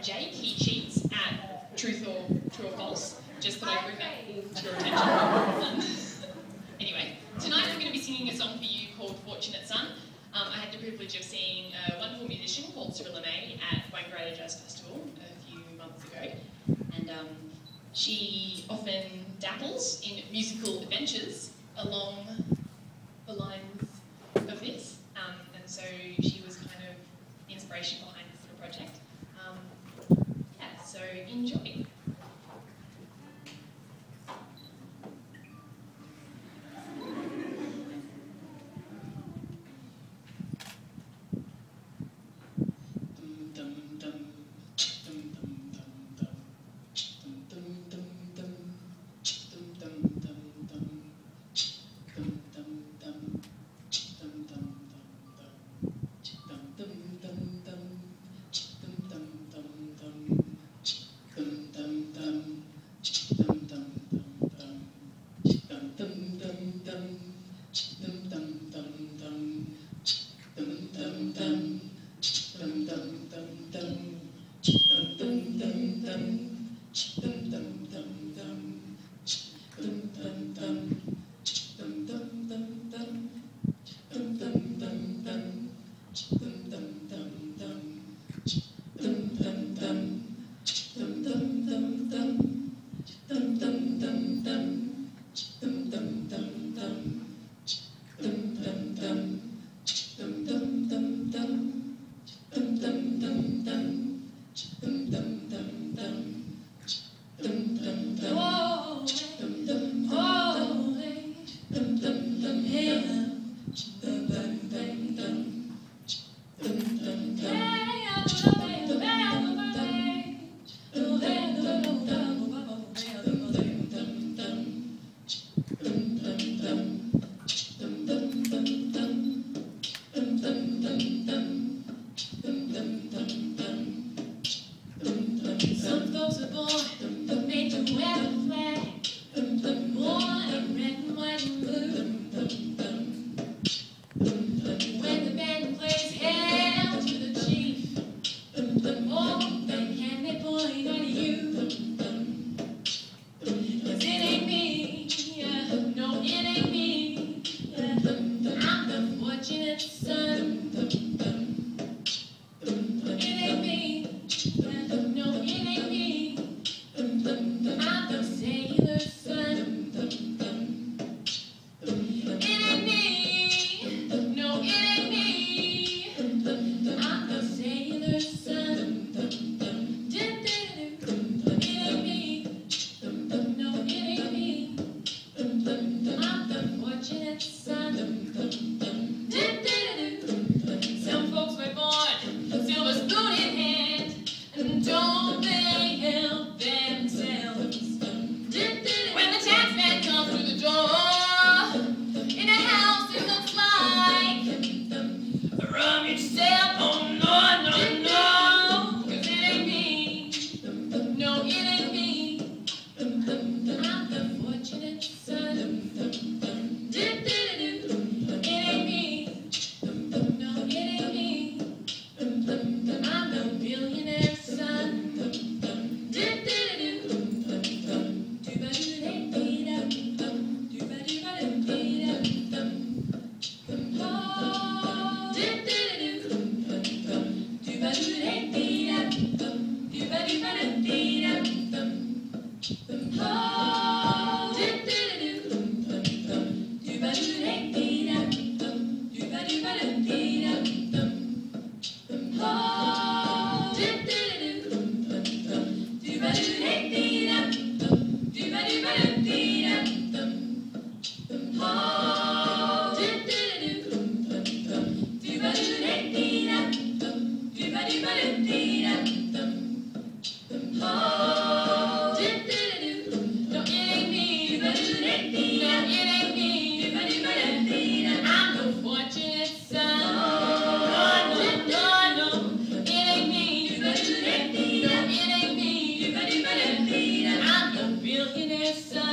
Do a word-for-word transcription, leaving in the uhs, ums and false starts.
Jake, he cheats at truth or true or false. Just thought I'd bring that to your attention. Anyway, tonight I'm going to be singing a song for you called Fortunate Son. Um, I had the privilege of seeing a wonderful musician called Cyrilla May at Wangaratta Jazz Festival a few months ago. And um, she often dabbles in musical adventures along the lines of this. Um, and so she was kind of the inspiration behind this little project. Um, yeah, so enjoy. Billionaire son.